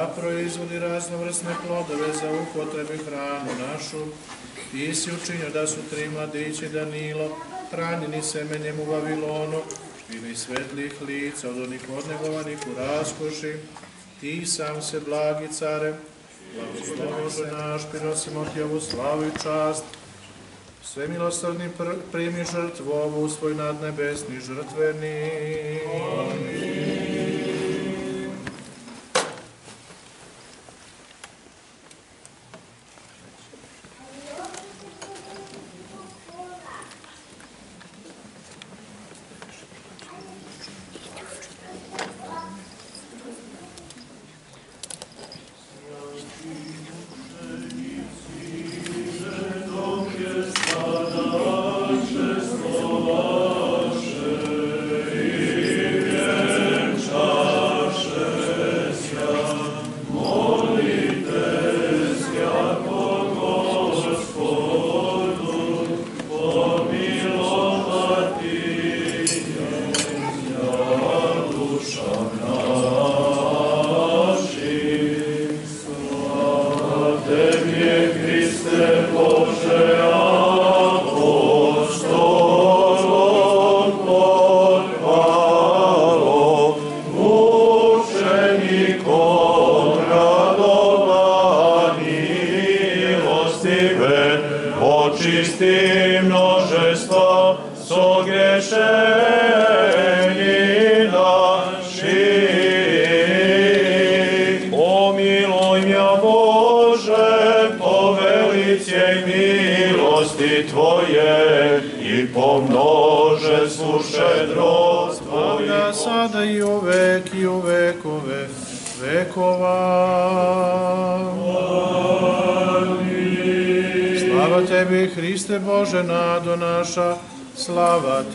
da proizvodi raznovrsne plodove za upotrebu i hranu našu. Ti si učinio da su 3 mladići Danilo, hranjeni semenjem u Vavilonu, bili svetlih lica od onih odnegovanih u raskoši. Ti sam se, blagi care, blagoslovi naš, prinosimo ti ovu slavu i čast. Sve milosrdni primi žrtvu ovu svoj nadnebesni žrtveni. Hriste Bože, nado naša, slava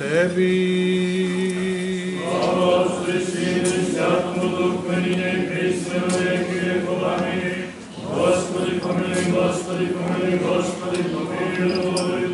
Tebi. Slava Otcu i Sinu i Svetome Duhu, menine i Hriste, veki vekov, amin. Gospodi pomiluj, Gospodi pomiluj, Gospodi pomiluj.